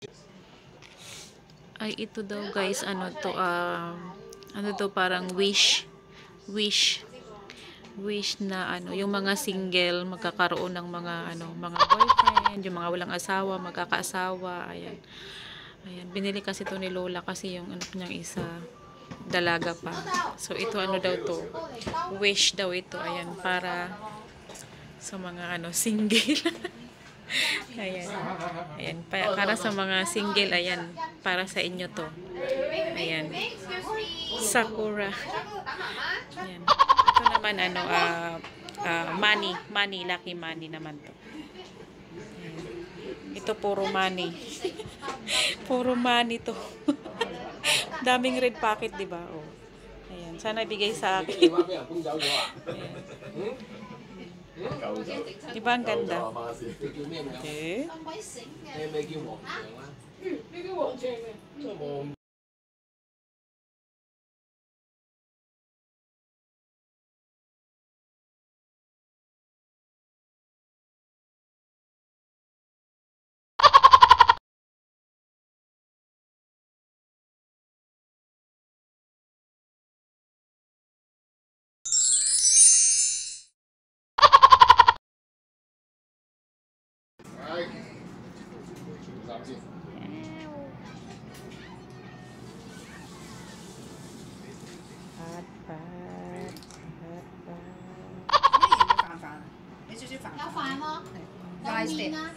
Ay, ito daw guys, ano to, ano to, parang wish na ano, yung mga single magkakaroon ng mga ano, mga boyfriend, yung mga walang asawa, magkakaasawa, ayan. Ayan, binili kasi to ni Lola kasi yung anak niyang isa dalaga pa. So ito ano daw to, wish daw ito, ayan, para sa mga ano, single. Ayan. Ayan, para sa mga single, ayan, para sa inyo to. Ayan. Sakura. Ayan. Ito naman ano, money, lucky money naman to. Ayan. Ito puro money. Puro money to. Daming red packet, 'di ba? Oh. Ayan, sana bigay sa akin. Ayan. Diba ang ganda? Okay. Hot pot. Hot pot. 你少少飯。 有飯喎，有 Rice 麵啊。